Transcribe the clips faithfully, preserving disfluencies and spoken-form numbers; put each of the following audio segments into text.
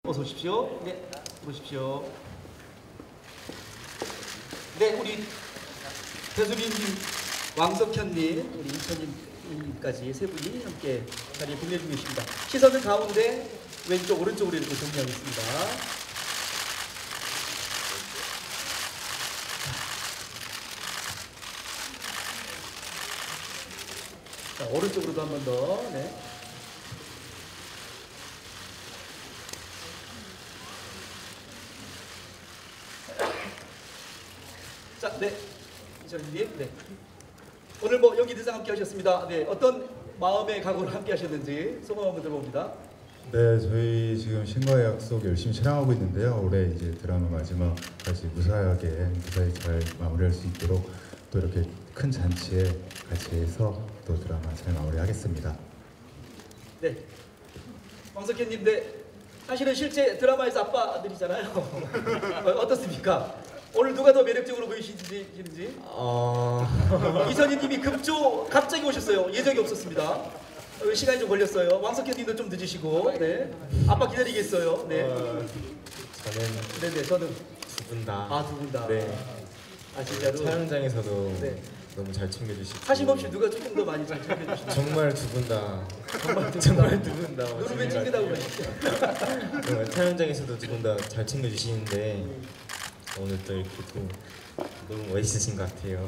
어서 오십시오. 네, 오십시오. 네, 우리 배수빈님, 왕석현님, 우리 이천님까지 세 분이 함께 자리에 빛내주고 계십니다. 시선은 가운데, 왼쪽, 오른쪽으로 이렇게 정리하겠습니다. 자, 오른쪽으로도 한 번 더. 네. 자, 네, 이천님, 네. 오늘 뭐 연기 대상 함께 하셨습니다. 네, 어떤 마음의 각오로 함께 하셨는지 소감 한번 들어봅니다. 네, 저희 지금 신과의 약속 열심히 촬영하고 있는데요. 올해 이제 드라마 마지막까지 무사하게 무사히 잘 마무리할 수 있도록 또 이렇게 큰 잔치에 같이 해서 또 드라마 잘 마무리하겠습니다. 네, 왕석현님, 네, 사실은 실제 드라마에서 아빠들이잖아요. 어떻습니까? 오늘 누가 더 매력적으로 보이시는지? 어... 이선희님이 급조 갑자기 오셨어요. 예정이 없었습니다. 시간이 좀 걸렸어요. 왕석현님도 좀 늦으시고, 네, 아빠 기다리겠어요. 네, 어... 저는 네네, 저는 두 분 다. 아, 두 분 다. 네. 아, 진짜로. 촬영장에서도 네. 너무 잘 챙겨주시고. 사심 없이 누가 조금 더 많이 잘 챙겨주시나요? 정말 두 분 다. 정말 두 분 다. 정말 두 분 다. 누르면 찡그다고 그러시죠. 정말 촬영장에서도 두 분 다 잘 챙겨주시는데 오늘 또 이렇게 또 너무 멋있으신 것 같아요.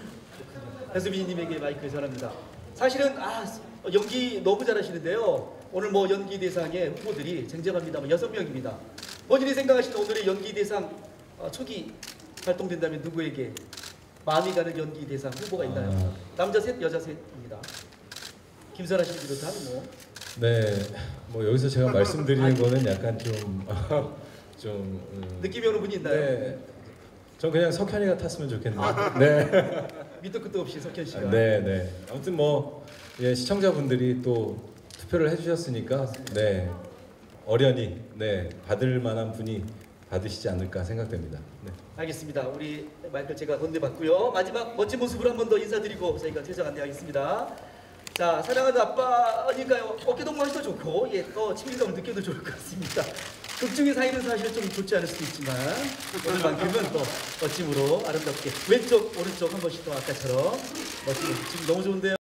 배수빈님에게 마이크를 전합니다. 사실은 아, 연기 너무 잘하시는데요. 오늘 뭐 연기 대상의 후보들이 쟁쟁합니다만 여섯 명입니다. 본인이 생각하시는 오늘의 연기 대상 어, 초기 발동된다면 누구에게 마음이 가는 연기 대상 후보가 있나요? 아... 남자 셋, 여자 셋입니다. 김선아 씨를 비롯한 뭐. 네, 뭐 여기서 제가 말씀드리는 거는 약간 좀 좀 음, 느낌이 오는 분이 있나요? 네, 전 그냥 석현이가 탔으면 좋겠네요. 아, 네, 밑도 끝도 없이 석현 씨가. 네, 네. 아무튼 뭐 예, 시청자분들이 또 투표를 해주셨으니까 네 어련히 네 받을 만한 분이 받으시지 않을까 생각됩니다. 네. 알겠습니다. 우리 마이크를 제가 건네봤고요. 마지막 멋진 모습으로 한 번 더 인사드리고 저희가 퇴장 안내하겠습니다. 자, 사랑하는 아빠니까요. 어깨동무 하셔도 좋고, 예, 또 친밀감 느껴도 좋을 것 같습니다. 극 중의 사이는 사실 좀 좋지 않을 수도 있지만 오늘만큼은 또 멋짐으로 아름답게 왼쪽 오른쪽 한 번씩 또 아까처럼 멋지게 지금 너무 좋은데요.